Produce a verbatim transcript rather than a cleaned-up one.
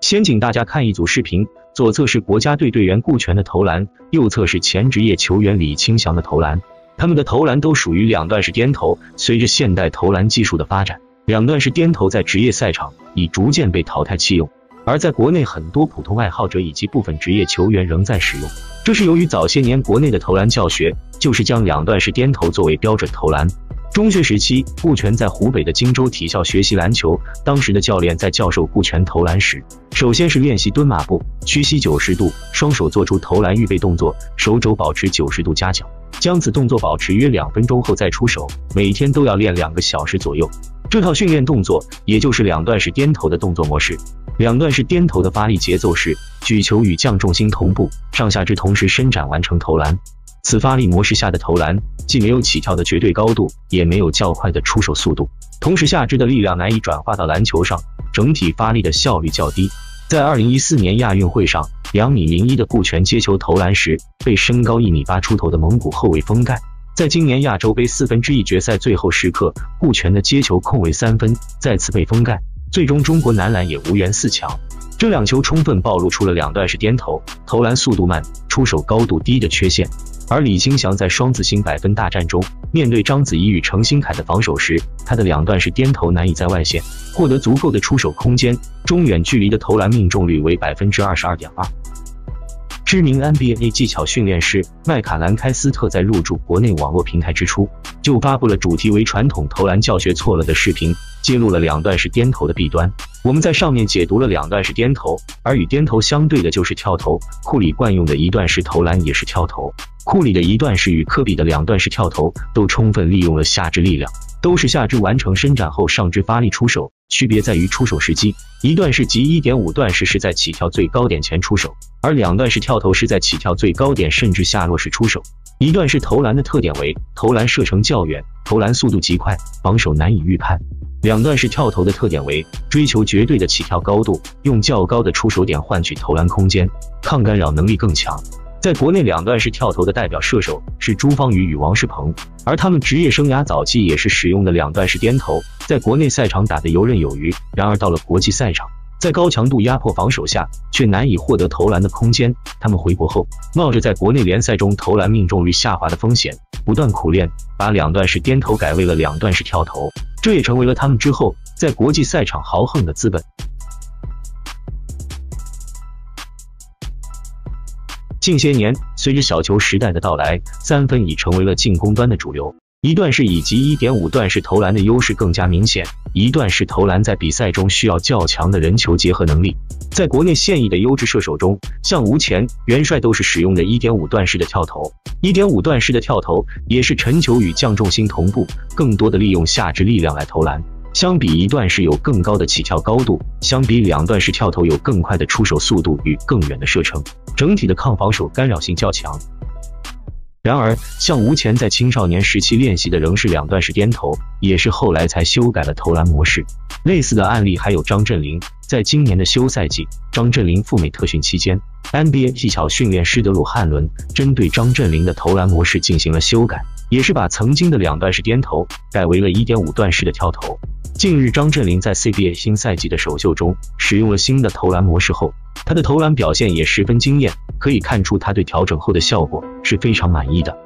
先请大家看一组视频，左侧是国家队队员顾全的投篮，右侧是前职业球员李清祥的投篮。他们的投篮都属于两段式颠投。随着现代投篮技术的发展，两段式颠投在职业赛场已逐渐被淘汰弃用，而在国内很多普通爱好者以及部分职业球员仍在使用。这是由于早些年国内的投篮教学就是将两段式颠投作为标准投篮。中学时期，顾全在湖北的荆州体校学习篮球，当时的教练在教授顾全投篮时，首先是练习蹲马步，屈膝九十度，双手做出投篮预备动作，手肘保持九十度夹角，将此动作保持约两分钟后再出手，每天都要练两个小时左右。这套训练动作也就是两段式颠投的动作模式。两段式颠投的发力节奏是举球与降重心同步，上下肢同时伸展完成投篮。此发力模式下的投篮既没有起跳的绝对高度，也没有较快的出手速度，同时下肢的力量难以转化到篮球上，整体发力的效率较低。在二零一四年亚运会上，两米零一的顾全接球投篮时被身高一米八出头的蒙古后卫封盖。在今年亚洲杯四分之一决赛最后时刻，顾全的接球空位三分再次被封盖，最终中国男篮也无缘四强。这两球充分暴露出了两段式颠投投篮速度慢、出手高度低的缺陷。而李清祥在双子星百分大战中，面对章子怡与程新凯的防守时，他的两段式颠投难以在外线获得足够的出手空间，中远距离的投篮命中率为 百分之二十二点二。知名 N B A 技巧训练师麦卡兰开斯特在入驻国内网络平台之初，就发布了主题为传统投篮教学错了的视频，揭露了两段式颠投的弊端。我们在上面解读了两段式颠投，而与颠投相对的就是跳投。库里惯用的一段式投篮也是跳投。库里的一段式与科比的两段式跳投都充分利用了下肢力量，都是下肢完成伸展后上肢发力出手，区别在于出手时机。一段式及 一点五 段式是在起跳最高点前出手，而两段式跳投是在起跳最高点甚至下落时出手。一段式投篮的特点为投篮射程较远，投篮速度极快，防守难以预判。两段式跳投的特点为追求绝对的起跳高度，用较高的出手点换取投篮空间，抗干扰能力更强。在国内两段式跳投的代表射手是朱芳雨与王仕鹏，而他们职业生涯早期也是使用的两段式颠投，在国内赛场打得游刃有余。然而到了国际赛场，在高强度压迫防守下，却难以获得投篮的空间。他们回国后，冒着在国内联赛中投篮命中率下滑的风险，不断苦练，把两段式颠投改为了两段式跳投，这也成为了他们之后在国际赛场豪横的资本。近些年，随着小球时代的到来，三分已成为了进攻端的主流。一段式以及 一点五 段式投篮的优势更加明显。一段式投篮在比赛中需要较强的人球结合能力。在国内现役的优质射手中，像吴前、元帅都是使用的 一点五 段式的跳投。一点五 段式的跳投也是沉球与降重心同步，更多的利用下肢力量来投篮。相比一段式有更高的起跳高度，相比两段式跳投有更快的出手速度与更远的射程，整体的抗防守干扰性较强。然而，像吴前在青少年时期练习的仍是两段式颠投，也是后来才修改了投篮模式。类似的案例还有张镇麟，在今年的休赛季，张镇麟赴美特训期间 ，N B A 技巧训练师德鲁汉伦针对张镇麟的投篮模式进行了修改，也是把曾经的两段式颠投改为了 一点五 段式的跳投。近日，张镇麟在 C B A 新赛季的首秀中使用了新的投篮模式后，他的投篮表现也十分惊艳，可以看出他对调整后的效果是非常满意的。